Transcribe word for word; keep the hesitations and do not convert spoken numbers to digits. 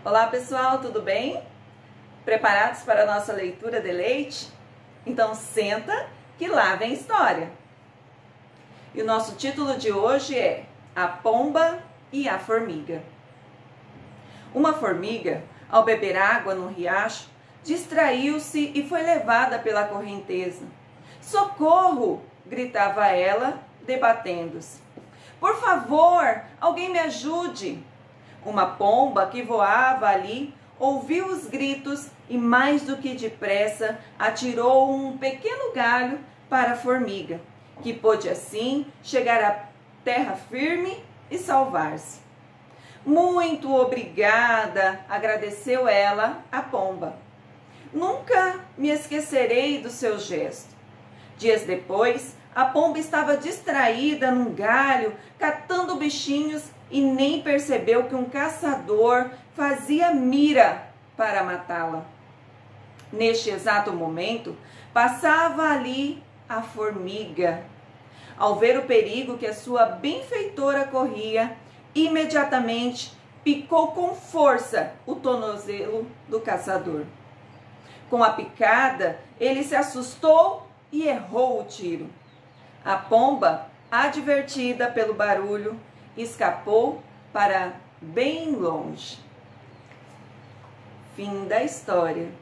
Olá pessoal, tudo bem? Preparados para a nossa leitura de leite? Então senta que lá vem história. E o nosso título de hoje é A Pomba e a Formiga. Uma formiga, ao beber água no riacho, distraiu-se e foi levada pela correnteza. Socorro! Gritava ela, debatendo-se. Por favor, alguém me ajude! Uma pomba que voava ali ouviu os gritos e, mais do que depressa, atirou um pequeno galho para a formiga, que pôde assim chegar à terra firme e salvar-se. Muito obrigada, agradeceu ela à pomba. Nunca me esquecerei do seu gesto. Dias depois, a pomba estava distraída num galho, catando bichinhos e nem percebeu que um caçador fazia mira para matá-la. Neste exato momento, passava ali a formiga. Ao ver o perigo que a sua benfeitora corria, imediatamente picou com força o tornozelo do caçador. Com a picada, ele se assustou e errou o tiro. A pomba, advertida pelo barulho, escapou para bem longe. Fim da história.